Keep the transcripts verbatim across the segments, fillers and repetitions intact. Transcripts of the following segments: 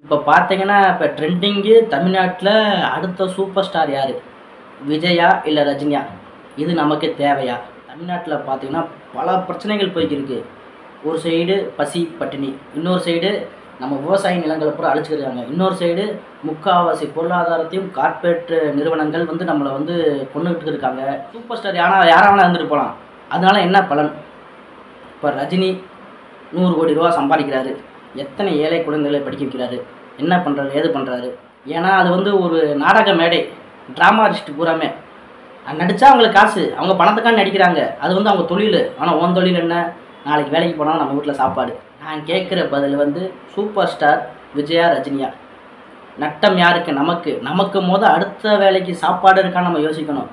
இப்போ பார்த்தீங்கன்னா, இப்போ ட்ரெண்டிங்கு தமிழ்நாட்டில அடுத்த சூப்பர் ஸ்டார் யாரு? விஜயா இல்ல ரஜினியா? இது நமக்கு தேவையா? தமிழ்நாட்டில பார்த்தீங்கன்னா, பல பிரச்சனைகள் போய்க்கிருக்கு. ஒரு சைடு பசி, பட்டினி. இன்னொரு சைடு நம்ம விவசாய நிலங்கள பூரா அழிச்சுக்கிறாங்க. இன்னொரு சைடு முக்காவாசி பொருளாதாரத்தையும் கார்ப்பரேட் நிறுவனங்கள் வந்து நம்மள வந்து கொன்னுகிட்டு இருக்காங்க. சூப்பர் ஸ்டார் யாரா யாரா வேணா இருந்துட்டு போலாம். அதனால என்ன பலன்? இப்போ ரஜினி நூறு கோடி ரூபா சம்பாதிக்கிறாரு. எத்தனை ஏழை குழந்தைகளை படிக்க வைக்கிறாரு? என்ன பண்ணுறாரு? ஏது பண்ணுறாரு? ஏன்னா அது வந்து ஒரு நாடக மேடை. ட்ராமா ஆர்டிஸ்ட் பூராமே நடித்தா அவங்களுக்கு காசு, அவங்க பணத்துக்காக நடிக்கிறாங்க. அது வந்து அவங்க தொழில். ஆனால் உன் தொழில் என்ன? நாளைக்கு வேலைக்கு போனால் நம்ம வீட்டில் சாப்பாடு. நான் கேட்குற பதில் வந்து சூப்பர் ஸ்டார் விஜயா ரஜினியா? நட்டம் யாருக்கு? நமக்கு. நமக்கு மொத அடுத்த வேலைக்கு சாப்பாடு இருக்கான்னு நம்ம யோசிக்கணும்.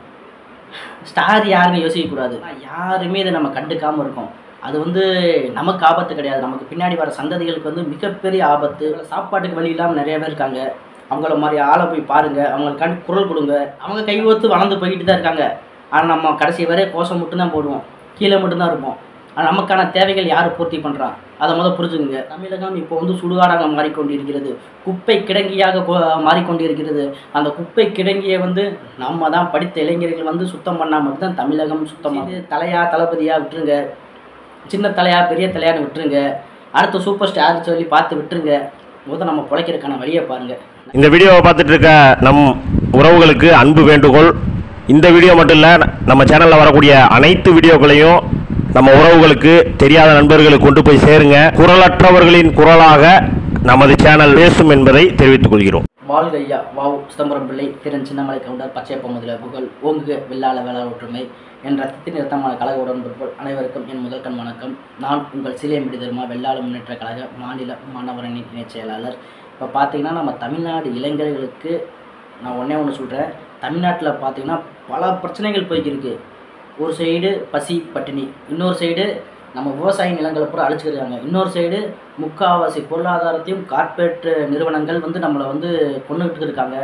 ஸ்டார் யாருன்னு யோசிக்கக்கூடாது. யாருமே இதை நம்ம கண்டுக்காமல் இருக்கோம். அது வந்து நமக்கு ஆபத்து கிடையாது. நமக்கு பின்னாடி வர சந்ததிகளுக்கு வந்து மிகப்பெரிய ஆபத்து. சாப்பாட்டுக்கு வழி இல்லாமல் நிறைய பேர் இருக்காங்க. அவங்கள மாதிரி ஆளை போய் பாருங்கள், அவங்களுக்காண்டி குரல் கொடுங்க. அவங்க கைவத்து வளர்ந்து போய்கிட்டு தான் இருக்காங்க. ஆனால் நம்ம கடைசி வரை கோஷம் மட்டும்தான் போடுவோம், கீழே மட்டும்தான் இருப்போம். ஆனால் நமக்கான தேவைகள் யார் பூர்த்தி பண்ணுறான்? அதை முதல் புரிஞ்சுக்குங்க. தமிழகம் இப்போ வந்து சுடுகாடாக மாறிக்கொண்டிருக்கிறது. குப்பை கிடங்கியாக மாறிக்கொண்டிருக்கிறது. அந்த குப்பை கிடங்கியை வந்து நம்ம தான் படித்த இளைஞர்கள் வந்து சுத்தம் பண்ணால் மட்டும்தான் தமிழகம் சுத்தமாக. தலையா தளபதியாக விட்டுருங்க, சின்ன தலையா பெரிய தலையான்னு விட்டுருங்க, அடுத்த சூப்பர் ஸ்டார் சொல்லி பார்த்து விட்டுருங்க. முதல் நம்ம பிழைக்கிறதுக்கான வழியை பாருங்கள். இந்த வீடியோவை பார்த்துட்டு இருக்க நம் உறவுகளுக்கு அன்பு வேண்டுகோள். இந்த வீடியோ மட்டும் இல்லை, நம்ம சேனலில் வரக்கூடிய அனைத்து வீடியோக்களையும் நம்ம உறவுகளுக்கு, தெரியாத நண்பர்களுக்கு கொண்டு போய் சேருங்க. குரலற்றவர்களின் குரலாக நமது சேனல் பேசும் என்பதை தெரிவித்துக் கொள்கிறோம். வாழ்க ஐயா வாவ் சிதம்பரம் பிள்ளை திறன் சின்னமலை கவுண்டர் பச்சையப்ப முதல புகழ் ஓங்குக வெள்ளாள வேளாள ஒற்றுமை என் ரத்தத்தின் நிறுத்தமான கழக உடன்பிறப்போல் அனைவருக்கும் என் முதற்கண் வணக்கம். நான் உங்கள் சிலையம்பிடி தர்மா வெள்ளாள முன்னேற்ற கழக மாநில மாணவரணின் இணைச் செயலாளர். இப்போ பார்த்தீங்கன்னா, நம்ம தமிழ்நாடு இளைஞர்களுக்கு நான் ஒன்றே ஒன்று சொல்கிறேன். தமிழ்நாட்டில் பார்த்தீங்கன்னா பல பிரச்சனைகள் போய்க்கிருக்கு. ஒரு சைடு பசி, பட்டினி. இன்னொரு சைடு நம்ம விவசாய நிலங்களை பூரா அழிச்சுக்கிறாங்க. இன்னொரு சைடு முக்காவாசி பொருளாதாரத்தையும் கார்ப்பரேட் நிறுவனங்கள் வந்து நம்மளை வந்து கொண்டுகிட்டு இருக்காங்க.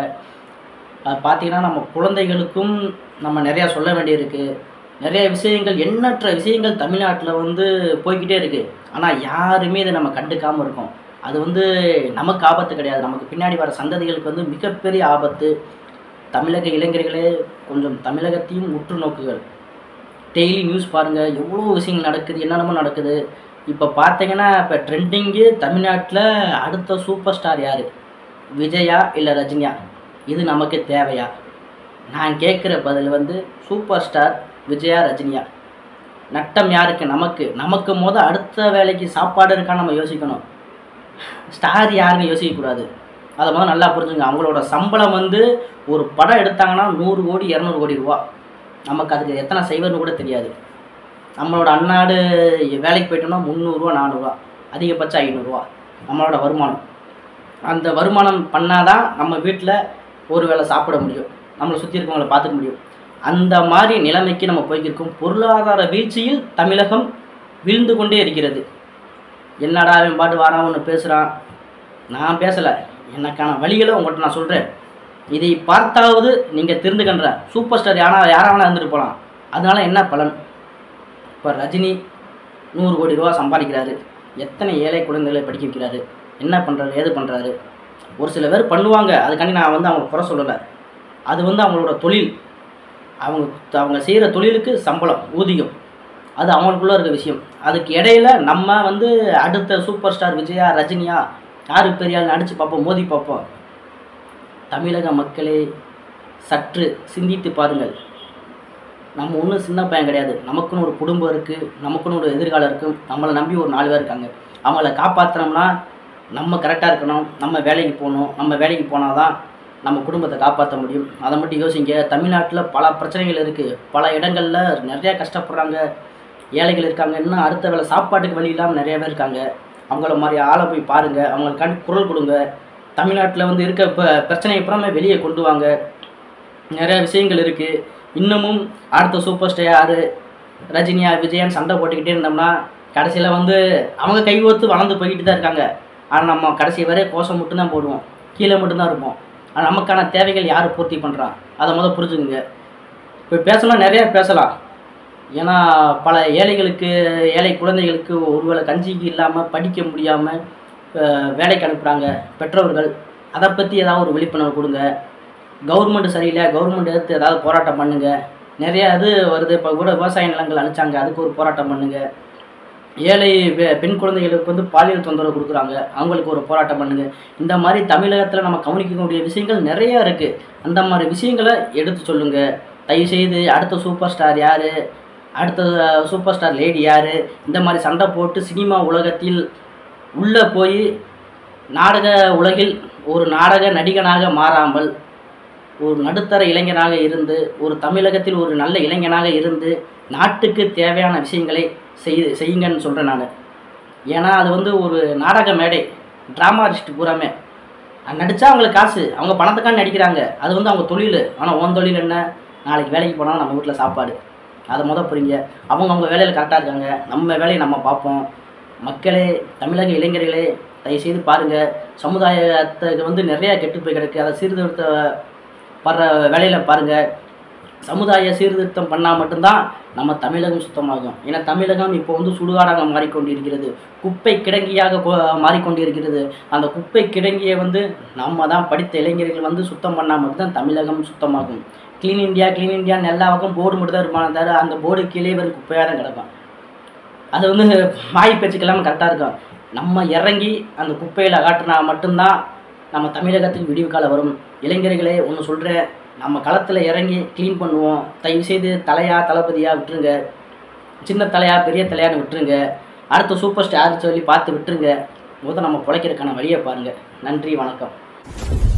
அது பார்த்திங்கன்னா, நம்ம குழந்தைகளுக்கும் நம்ம நிறையா சொல்ல வேண்டியிருக்கு. நிறைய விஷயங்கள், எண்ணற்ற விஷயங்கள் தமிழ்நாட்டில் வந்து போய்கிட்டே இருக்குது. ஆனால் யாருமே இதை நம்ம கண்டுக்காமல் இருக்கோம். அது வந்து நமக்கு ஆபத்து கிடையாது. நமக்கு பின்னாடி வர சந்ததிகளுக்கு வந்து மிகப்பெரிய ஆபத்து. தமிழக இளைஞர்களே கொஞ்சம் தமிழகத்தையும் உற்று நோக்குகள். டெய்லி நியூஸ் பாருங்கள், எவ்வளோ விஷயங்கள் நடக்குது, என்னென்னமோ நடக்குது. இப்போ பார்த்தீங்கன்னா, இப்போ ட்ரெண்டிங்கு தமிழ்நாட்டில் அடுத்த சூப்பர் ஸ்டார் யார்? விஜயா இல்லை ரஜினியா? இது நமக்கு தேவையா? நான் கேட்குற பதில் வந்து சூப்பர் ஸ்டார் விஜயா ரஜினியா? நட்டம் யாருக்கு? நமக்கு. நமக்கு மொதல் அடுத்த வேலைக்கு சாப்பாடு இருக்கான்னு நம்ம யோசிக்கணும். ஸ்டார் யாருன்னு யோசிக்கக்கூடாது. அதை முதல் நல்லா புரிஞ்சுங்க. அவங்களோட சம்பளம் வந்து ஒரு படம் எடுத்தாங்கன்னா நூறு கோடி இரநூறு கோடி ரூபா. நமக்கு அதுக்கு எத்தனை செய்வதுன்னு கூட தெரியாது. நம்மளோட அந்நாடு வேலைக்கு போயிட்டோம்னா முந்நூறுரூவா நானூறுரூவா, அதிகபட்சம் ஐநூறுரூவா நம்மளோட வருமானம். அந்த வருமானம் பண்ணால் தான் நம்ம வீட்டில் ஒரு வேளை சாப்பிட முடியும், நம்மளை சுற்றி இருக்கவங்களை பார்த்துக்க முடியும். அந்த மாதிரி நிலைமைக்கு நம்ம போய்க்கிருக்கோம். பொருளாதார வீழ்ச்சியில் தமிழகம் வீழ்ந்து கொண்டே இருக்கிறது. என்னடா அவன் பாட்டு வாரான் ஒன்று பேசுகிறான், நான் பேசலை. எனக்கான வழிகளை உங்கள்கிட்ட நான் சொல்கிறேன். இதை பார்த்தாவது நீங்கள் தெரிந்துக்கின்ற சூப்பர் ஸ்டார் யாரா யாரா வேணா இருந்துட்டு போகலாம். அதனால என்ன பலன்? இப்போ ரஜினி நூறு கோடி ரூபா சம்பாதிக்கிறாரு. எத்தனை ஏழை குழந்தைகளை படிக்க வைக்கிறாரு? என்ன பண்ணுறாரு? ஏது பண்ணுறாரு? ஒரு சில பேர் பண்ணுவாங்க, அதுக்காண்டி நான் வந்து அவங்க குறை சொல்லலை. அது வந்து அவங்களோட தொழில். அவங்க அவங்க செய்கிற தொழிலுக்கு சம்பளம், ஊதியம், அது அவங்களுக்குள்ளே இருக்க விஷயம். அதுக்கு இடையில நம்ம வந்து அடுத்த சூப்பர் ஸ்டார் விஜயா ரஜினியா யாருக்கு பெரியால் நடித்து பார்ப்போம், மோதி பார்ப்போம். தமிழக மக்களே சற்று சிந்தித்து பாருங்கள். நம்ம ஒன்றும் சின்ன பையன் கிடையாது. நமக்குன்னு ஒரு குடும்பம் இருக்குது, நமக்குன்னு ஒரு எதிர்காலம் இருக்குது. நம்மளை நம்பி ஒரு நாலு பேர் இருக்காங்க. அவங்கள காப்பாற்றினோம்னா நம்ம கரெக்டாக இருக்கணும், நம்ம வேலைக்கு போகணும். நம்ம வேலைக்கு போனால் தான் நம்ம குடும்பத்தை காப்பாற்ற முடியும். அதை மட்டும் யோசிங்க. தமிழ்நாட்டில் பல பிரச்சனைகள் இருக்குது. பல இடங்களில் நிறையா கஷ்டப்படுறாங்க, ஏழைகள் இருக்காங்க. இன்னும் அடுத்த வேளை சாப்பாட்டுக்கு வழி இல்லாமல் நிறைய பேர் இருக்காங்க. அவங்கள மாதிரி ஆளை போய் பாருங்கள், அவங்களுக்காண்டி குரல் கொடுங்க. தமிழ்நாட்டில் வந்து இருக்க இப்போ பிரச்சனையை புறமே வெளியே கொண்டு வாங்க. நிறைய விஷயங்கள் இருக்குது. இன்னமும் அடுத்த சூப்பர் ஸ்டார் யார், ரஜினியா விஜயான்னு சண்டை போட்டுக்கிட்டே இருந்தோம்னா கடைசியில் வந்து அவங்க கைவத்து வளர்ந்து போய்கிட்டு தான் இருக்காங்க. ஆனால் நம்ம கடைசி வரை கோஷம் மட்டும்தான் போடுவோம், கீழே மட்டும்தான் இருப்போம். ஆனால் நமக்கான தேவைகள் யார் பூர்த்தி பண்ணுறான்? அதை முதல் புரிஞ்சுக்குங்க. இப்போ பேசலாம், நிறையா பேசலாம். ஏன்னா பல ஏழைகளுக்கு, ஏழை குழந்தைகளுக்கு ஒருவேளை கஞ்சிக்கு இல்லாமல் படிக்க முடியாமல் வேலைக்கு அனுப்புகிறாங்க பெற்றோர்கள். அதை பற்றி ஏதாவது ஒரு விழிப்புணர்வு கொடுங்க. கவர்மெண்ட் சரியில்லை, கவர்மெண்ட் எடுத்து ஏதாவது போராட்டம் பண்ணுங்கள். நிறையா இது வருது. இப்போ கூட விவசாய நிலங்கள் அழிச்சாங்க, அதுக்கு ஒரு போராட்டம் பண்ணுங்கள். ஏழை பெண் குழந்தைகளுக்கு வந்து பாலியல் தொந்தரவு கொடுக்குறாங்க, அவங்களுக்கு ஒரு போராட்டம் பண்ணுங்கள். இந்த மாதிரி தமிழகத்தில் நம்ம கவனிக்கக்கூடிய விஷயங்கள் நிறையா இருக்குது. அந்த மாதிரி விஷயங்களை எடுத்து சொல்லுங்கள் தயவுசெய்து. அடுத்த சூப்பர் ஸ்டார் யார், அடுத்த சூப்பர் ஸ்டார் லேடி யார், இந்த மாதிரி சண்டை போட்டு சினிமா உலகத்தில் உள்ளே போய் நாடக உலகில் ஒரு நாடக நடிகனாக மாறாமல் ஒரு நடுத்தர இளைஞனாக இருந்து ஒரு தமிழகத்தில் ஒரு நல்ல இளைஞனாக இருந்து நாட்டுக்கு தேவையான விஷயங்களை செய் செய்யுங்கன்னு சொல்கிறேன் நான். ஏன்னா அது வந்து ஒரு நாடக மேடை, ட்ராமா ஆர்டிஸ்ட் பூராமே நடித்தா அவங்களுக்கு காசு, அவங்க பணத்துக்கான நடிக்கிறாங்க, அது வந்து அவங்க தொழில். ஆனால் உன் தொழில் என்ன? நாளைக்கு வேலைக்கு போனால் நம்ம வீட்டில் சாப்பாடு, அதை முத புரிங்க. அவங்க அவங்க வேலையில் கரெக்டாக இருக்காங்க, நம்ம வேலையை நம்ம பார்ப்போம். மக்களே, தமிழக இளைஞர்களே, தயவுசெய்து பாருங்கள். சமுதாயத்துக்கு வந்து நிறையா கெட்டு போய் கிடக்கு, அதை சீர்திருத்த படுற வேலையில் பாருங்கள். சமுதாய சீர்திருத்தம் பண்ணால் மட்டும்தான் நம்ம தமிழகம் சுத்தமாகும். ஏன்னா தமிழகம் இப்போ வந்து சுடுகாடாக மாறிக்கொண்டிருக்கிறது, குப்பை கிடங்கியாக மாறிக்கொண்டிருக்கிறது. அந்த குப்பை கிடங்கியை வந்து நம்ம தான் படித்த இளைஞர்கள் வந்து சுத்தம் பண்ணால் மட்டும்தான் தமிழகம் சுத்தமாகும். க்ளீன் இந்தியா க்ளீன் இந்தியான்னு எல்லா பக்கம் போர்டு மட்டும் தான் இருப்பான தவிர அந்த போர்டு கீழே வரும் குப்பையாக தான் கிடக்கும். அது வந்து வாய் பேச்சுக்கெல்லாம் கரெக்டாக இருக்கும். நம்ம இறங்கி அந்த குப்பையில் அகற்றினா மட்டும்தான் நம்ம தமிழகத்துக்கு விடிவு காலம் வரும். இளைஞர்களே ஒன்று சொல்கிறேன், நம்ம களத்தில் இறங்கி க்ளீன் பண்ணுவோம். தயவுசெய்து தலையா தளபதியாக விட்டுருங்க, சின்ன தலையா பெரிய தலையான்னு விட்டுருங்க. அடுத்த சூப்பர் ஸ்டார் சொல்லி பார்த்து விட்டுருங்க. முதல் நம்ம பிழைக்கிறதுக்கான வழியை பாருங்கள். நன்றி, வணக்கம்.